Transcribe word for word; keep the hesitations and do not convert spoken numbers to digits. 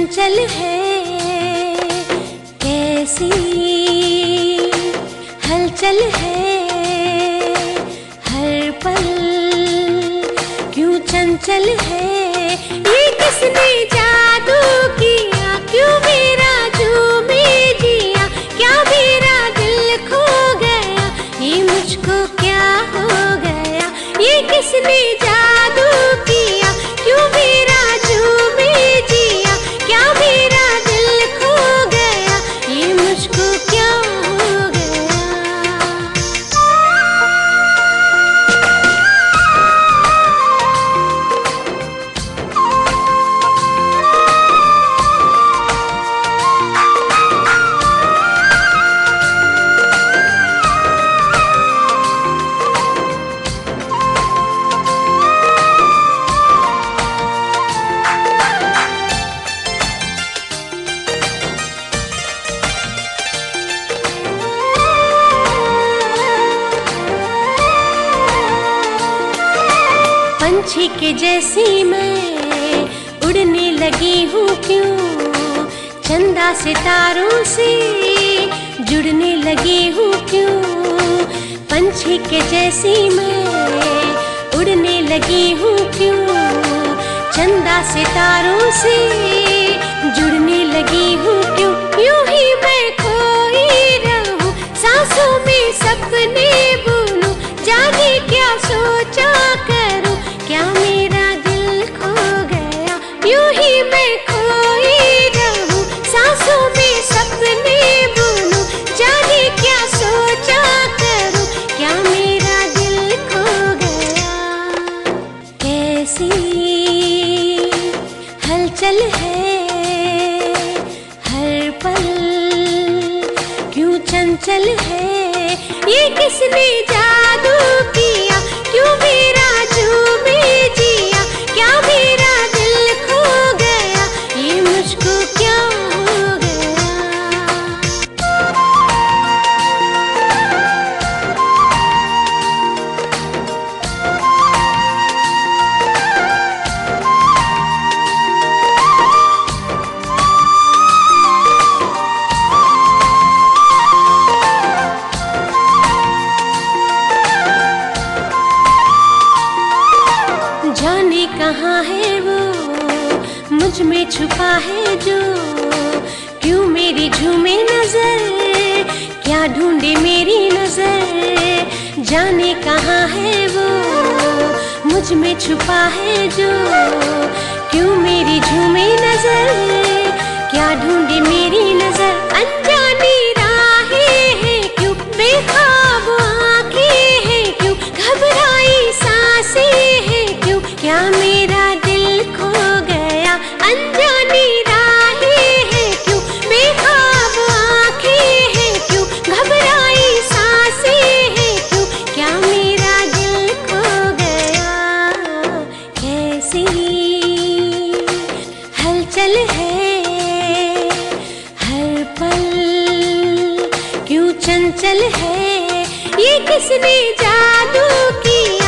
चंचल है, कैसी हलचल है, हर पल क्यों चंचल है। ये किसने जादू किया, क्यों मेरा झूमे जिया, क्या मेरा दिल खो गया, ये मुझको क्या हो गया। ये किसने जादू किया, क्यों मेरा झूमे जिया, क्या मेरा दिल खो गया, ये मुझको क्या हो गया। पंछी के जैसी मैं उड़ने लगी हूँ क्यों, चंदा सितारों से जुड़ने लगी हूँ क्यों। पंछी के जैसी मैं उड़ने लगी हूँ क्यों, चंदा सितारों से जुड़ने लगी हूँ क्यों। यूं ही मैं खोई रहूं, सांसों में सपने बुनूं, जाने क्या सोचा करूं, क्या मेरा दिल खो गया। यूं ही मैं खोई रहूं, सांसों में सपने बुनूं, जाने क्या सोचा करूं, क्या मेरा दिल खो गया। कैसी हलचल है, हर पल क्यों चंचल है। ये किसने जादू किया, क्यों मेरा झूमे जिया, क्या मेरा दिल खो गया, ये मुझको क्या हो गया। जाने कहाँ है वो, मुझ में छुपा है जो, क्यों मेरी झूमे नजर, क्या ढूंढे मेरी नजर। जाने कहाँ है वो, मुझ में छुपा है जो, क्यों मेरी झूमे नजर, क्या ढूंढे मेरी नजर। अनजानी राहें हैं क्यों, बेख्वाब आंखें हैं क्यों, घबराई सांसें हैं क्यों, क्या मेरा दिल खो गया। अनजानी राहें हैं क्यों, बेख्वाब आंखें हैं क्यों, घबराई सांसें हैं क्यों, क्या मेरा दिल खो गया। कैसी हलचल है, हर पल क्यों चंचल है। ये किसने जादू किया,